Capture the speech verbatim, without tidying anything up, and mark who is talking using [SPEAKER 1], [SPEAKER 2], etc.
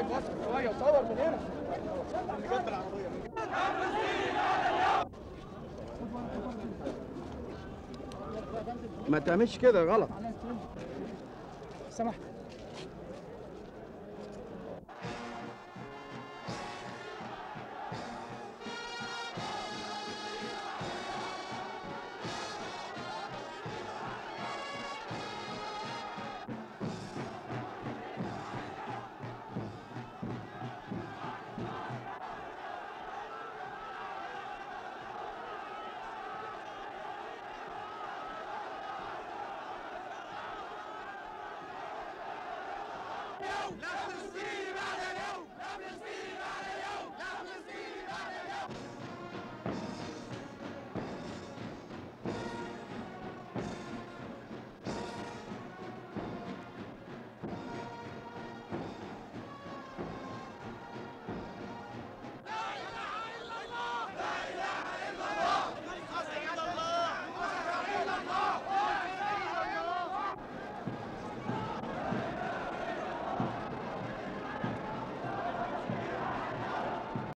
[SPEAKER 1] شويه صور من هنا اللي جنب العربيه. ما تعملش كده غلط. سمحت.
[SPEAKER 2] لا فلسطين بعد اليوم، لا فلسطين